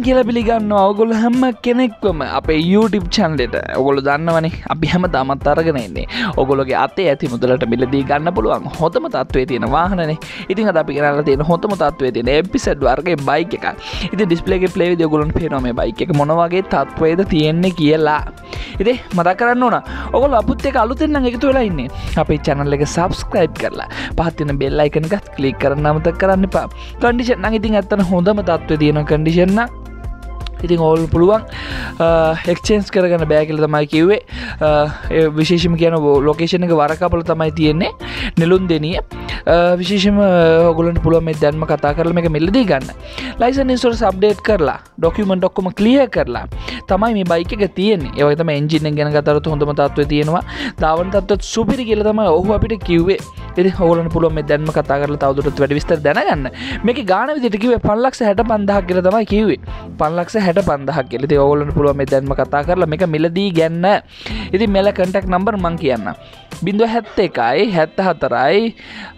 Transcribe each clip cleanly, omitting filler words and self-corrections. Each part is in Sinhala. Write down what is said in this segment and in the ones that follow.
කියලා පිළිගන්නවා ඔයගොල්ලෝ හැම කෙනෙක්වම අපේ YouTube channel එකට. ඔයගොල්ලෝ දන්නවනේ අපි හැමදාමත් අරගෙන ඉන්නේ. ඔයගොල්ලෝගේ අතේ ඇති මුදලට මිලදී ගන්න පුළුවන් හොඳම තත්ත්වයේ තියෙන වාහනනේ. ඉතින් අද අපි ගෙනල්ලා තියෙන හොඳම තත්ත්වයේ තියෙන එපිසෝඩ් වර්ගයේ බයික් එකක්. ඉතින් ඩිස්ප්ලේ එකේ ප්ලේ විදිය ඔයගොල්ලන්ට පේනවා මේ බයික් එක මොන වගේ තත්ත්වයේද තියෙන්නේ කියලා. ඉතින් මතක් කරන්න ඕන ඔයගොල්ලෝ අපුත් එක අලුතෙන් නම් එකතු වෙලා ඉන්නේ. අපේ channel එක subscribe කරලා පහත් වෙන bell icon එකත් click කරන්න අමතක කරන්න එපා. condition නම් ඉතින් ඇත්තට හොඳම තත්ත්වයේ තියෙන condition නම් ඉතින් ඕල් පුළුවන් එක්ස්චේන්ජ් කරගන්න බෑ කියලා තමයි කිව්වේ. විශේෂයෙන්ම කියන ලොකේෂන් එක වරකපල තමයි තියෙන්නේ නෙළුම්දෙනිය. විශේෂයෙන්ම ඔයගොල්ලන්ට පුළුවන් මේ දැන්ම කතා කරලා මේක මිලදී ගන්න. ලයිසන්ස් ඉන්ෂුරන්ස් අප්ඩේට් කරලා ඩොකියුමන්ට් ඔක්කොම ක්ලියර් කරලා තමයි මේ බයික් එක තියෙන්නේ. ඒ වගේ තමයි එන්ජින් එක ගැන කතාරොත් හොඳම තත්ත්වයේ තියෙනවා. ධාවන තත්ත්වය සුපිරි කියලා තමයි ඔහු අපිට කිව්වේ. ඉතින් ඔයගොල්ලන්ට පුළුවන් මේ දැන්ම කතා කරලා තවදුරටත් වැඩි විස්තර දැනගන්න. මේකේ ගාණ විදිහට කිව්වේ 5,65,000 කියලා තමයි කිව්වේ. 5,65,000 කියලා. ඉතින් ඔයගොල්ලන්ට පුළුවන් මේ දැන්ම කතා කරලා මේක මිලදී ගන්න. ඉතින් මෙල contact number මං කියන්න. 071 74යි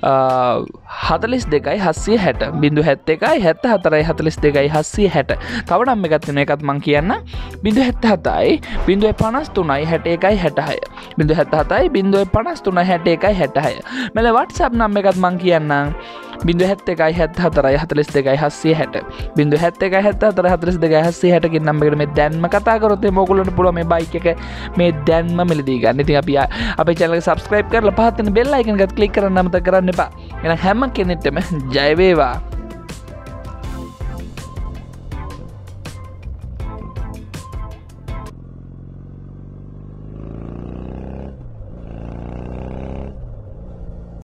42යි 760 071යි 74යි 42යි 760. තව නම් එකක් තියෙනවා ඒකත් මං කියන්න. 077යි 053යි 61යි 66 077යි 053යි 61යි 66. මෙල WhatsApp නම් එකත් මං කියන්නම්. 071යි 74යි 42යි 760 071යි 74යි 42යි 760 කියන නම්බර් එකට මේ දැන්ම කතා කරොත් එimhe ඔයගොල්ලන්ට පුළුවන් මේ බයික් එක මේ දැන්ම මිලදී ගන්න. ඉතින් අපි අපේ channel එක subscribe කරලා පහත් වෙන bell icon එකත් click කරන්න අමතක කරන්න එපා. එහෙනම් හැම කෙනෙක්ටම ජය වේවා.